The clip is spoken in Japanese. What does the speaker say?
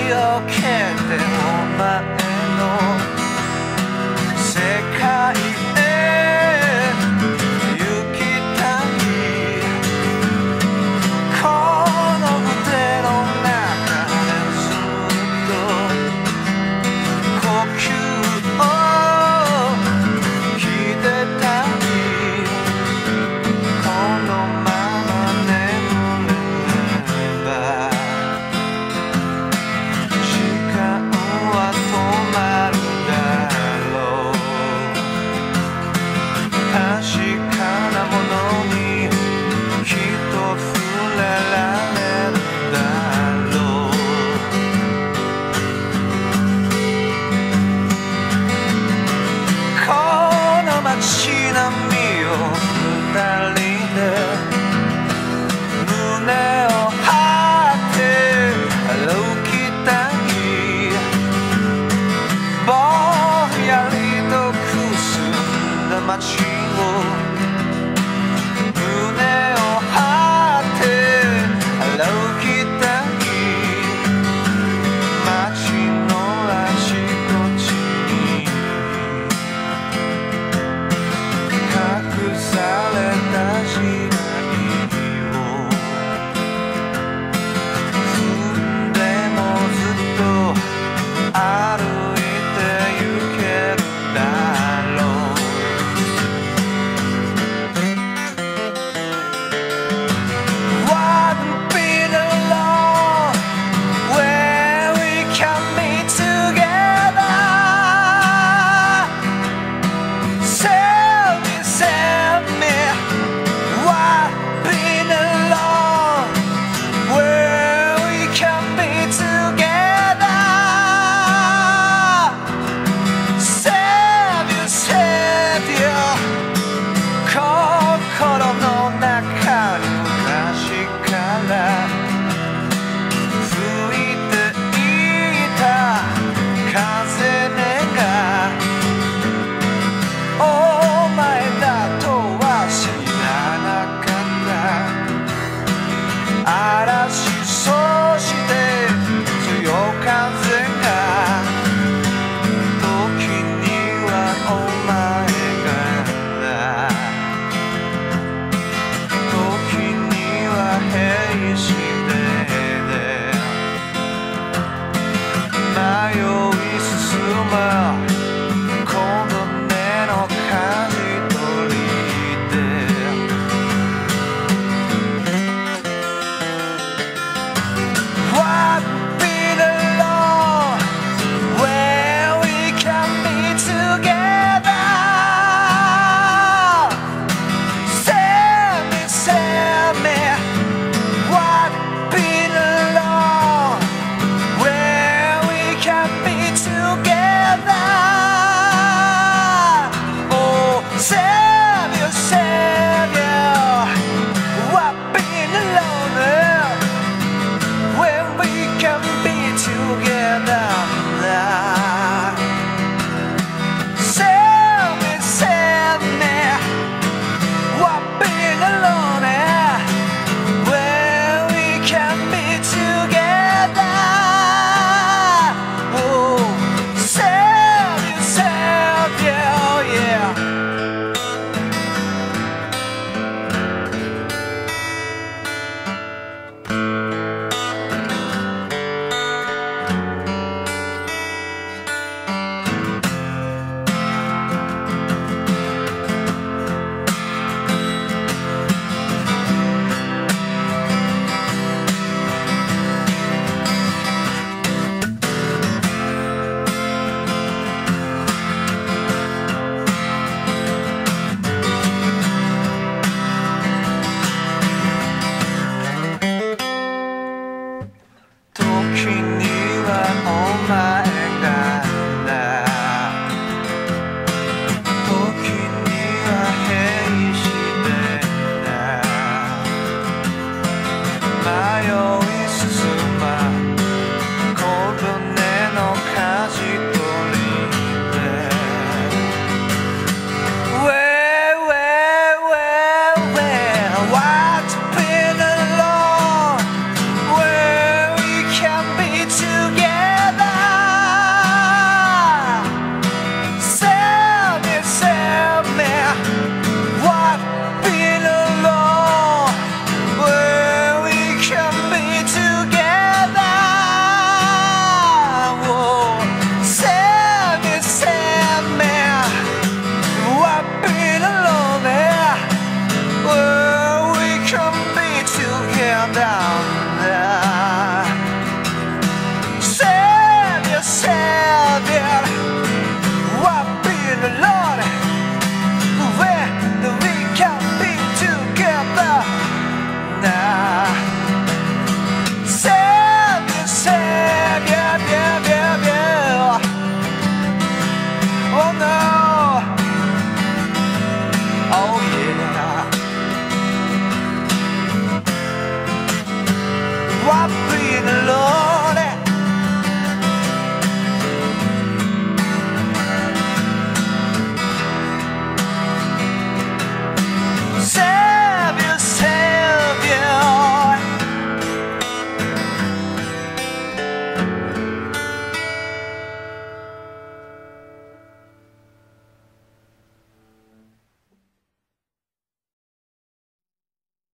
よけてお前の世界へ行きたい。この腕の中でずっと呼吸を聞いてたい。このまま眠れば時間は止まるだろう。確かなものにきっと触れられるだろう。この街並みを二人で胸を張って歩きたい。ぼんやりとくすんだ街を胸を張って歩きたい。街のあちこちに隠された時代を踏んでもずっと歩いて行けるだろう。One bit alone where we can meet together. Save me, save me. One bit alone where we can meet together. Save you, save you. 心の中に昔から吹いていた風がお前だとは知らなかった。嵐、そして強風が時にはお前が時には兵士で迷い進むこの目の舵取りで One bit alone where we can be together. Save me, save me. One bit alone where we can be together. Oh, save you, save you. One bit alone where we can be together. Save me, save me. One bit alone where we can be together. Oh, save you, save you, yeah. 時に